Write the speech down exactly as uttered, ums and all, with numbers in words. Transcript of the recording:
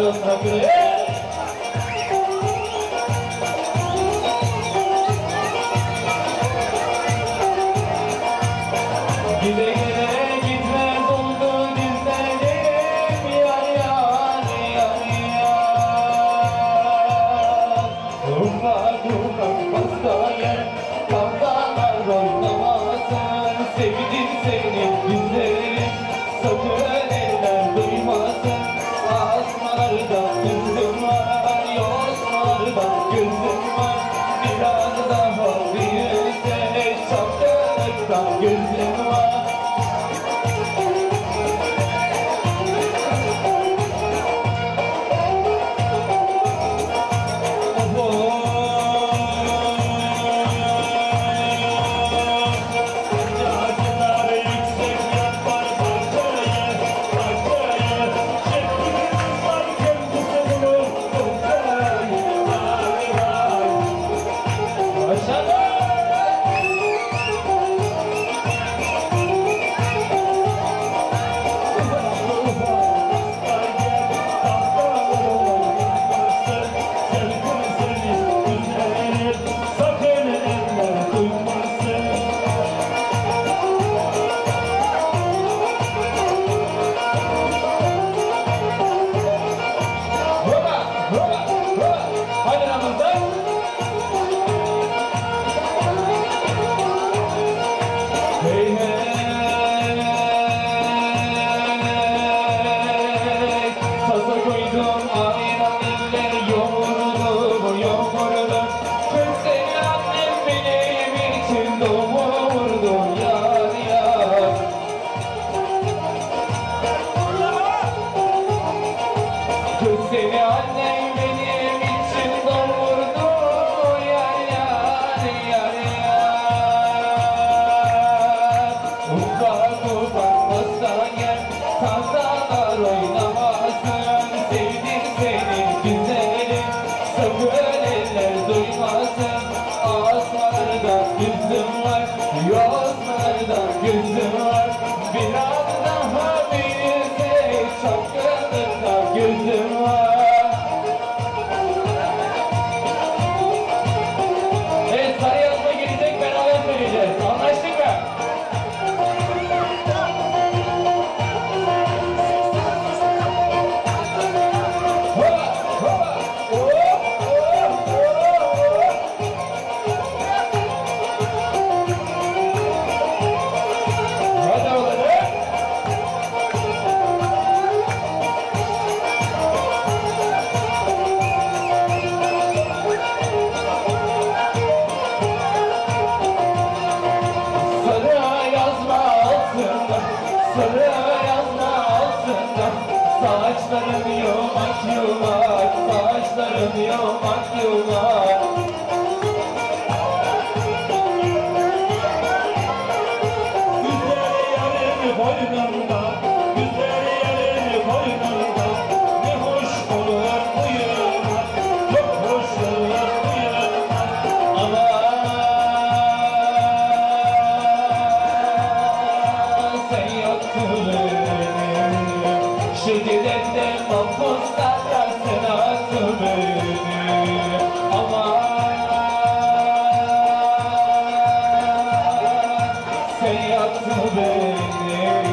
Gide gide gitmez oldu dizlerim yar yar yar yar. Ufak ufak pastaya kavgalar oynamasın. Sevdim seni güzelim, sakın eller duymasın. Asmalarda gözüm var, yosmalarda gözüm var. Biraz daha büyüse çapkınlıktan gözüm var. Seni annem benim için doğurdu yar yar yar yar. Ufak ufak masaya tahtalar oynamasın. Sevdim seni güzelim, sakın eller duymasın. Aslarda gözüm var, yozlarda gözüm var. Biraz daha büyüse çapkınlıkta gözüm var. Anlaştık mı? Hadi oğlum. Sarı yazma altında saçlarım yumak yumak, saçlarım yumak yumak. Güzel yarın boynunda, güzel yarın boynunda. Ne hoş olur uyumak, çok hoş olur uyumak. Ama sen yoktun şu gidende mahpuslarda sen attın beni. Aman sen yaktın beni.